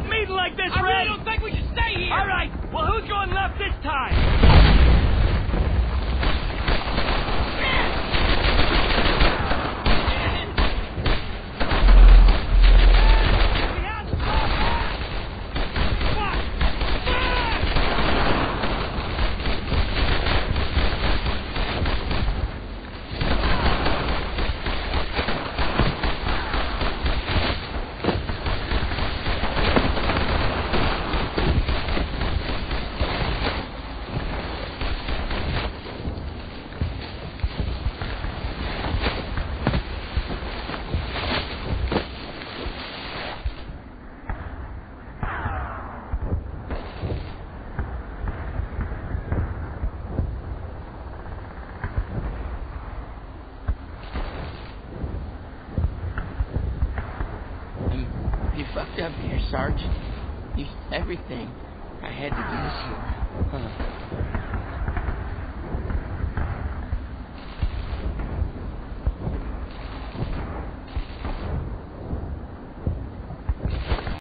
stop meeting like this, I Red! really don't think we should stay here! All right, well, who's going left this time? You fucked up here, Sarge. Everything I had to do is here.